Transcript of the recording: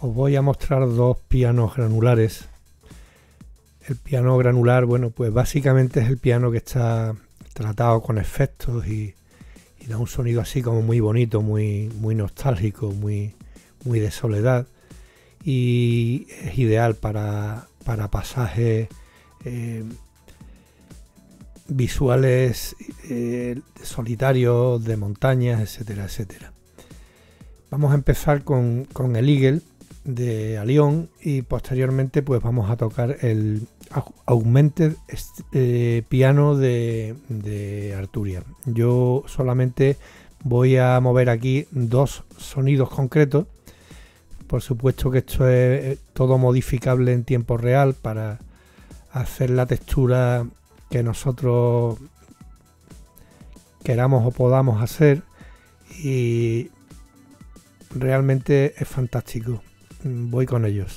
os voy a mostrar dos pianos granulares. El piano granular, bueno, pues básicamente es el piano que está tratado con efectos y da un sonido así como muy bonito, muy nostálgico, muy de soledad, y es ideal para pasajes visuales solitarios, de montañas, etcétera, etcétera. Vamos a empezar con el Eagle de Alión y posteriormente pues vamos a tocar el Augmented piano de Arturia. Yo solamente voy a mover aquí dos sonidos concretos. Por supuesto que esto es todo modificable en tiempo real para hacer la textura que nosotros queramos o podamos hacer, y realmente es fantástico. Voy con ellos.